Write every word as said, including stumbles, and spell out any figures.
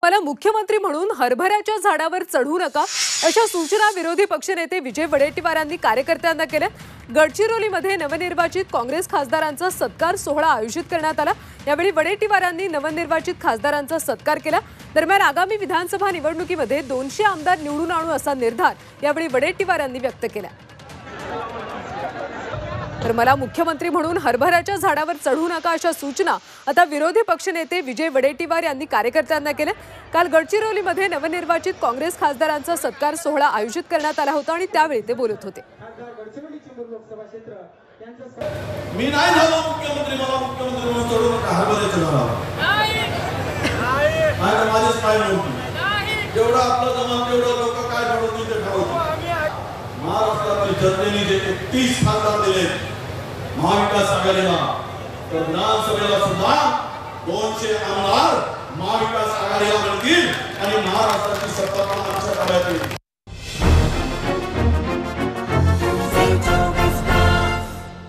मला मुख्यमंत्री म्हणून हरभऱ्याच्या झाडावर चढू नका अशा सूचना विरोधी पक्षनेते विजय वडेट्टीवारांनी कार्यकर्त्यांना केल्या। गडचिरोलीमध्ये नवनिर्वाचित काँग्रेस खासदारांचा सत्कार सोहळा आयोजित करण्यात आला। यावेळी वडेट्टीवारांनी नवनिर्वाचित खासदारांचा सत्कार केला। दरम्यान आगामी विधानसभा निवडणुकीमध्ये दोनशे आमदार निवडून आणू असा निर्धार यावेळी वडेट्टीवारांनी व्यक्त केला। तर मला मुख्यमंत्री म्हणून हरभऱ्याच्या झाडावर चढू नका अशा सूचना आता विरोधी पक्षनेते विजय वडेट्टीवार यांनी कार्यकर्त्यांना केल्या। काल गडचिरोलीमध्ये नवनिर्वाचित काँग्रेस खासदारांचा सत्कार सोहळा आयोजित करण्यात आला होता आणि त्यावेळी ते बोलत होते। मी नाही झालो मुख्यमंत्री, मला मुख्यमंत्री म्हणून चढू नका हरभऱ्याच्या झाडावर। नाही नाही माझेच काय नव्हते जेवढा आपलं जमान तेवढं लोक काय ठरवतील ते ठरवतील। महाराष्ट्रातील जनतेने जे एकतीस खासदार दिले महाविकास आघाडीला, तर विधानसभेला सुद्धा दोनशे आमदार महाविकास आघाडीला मिळतील आणि महाराष्ट्राची सत्ता पण आमच्या ताब्यात येईल।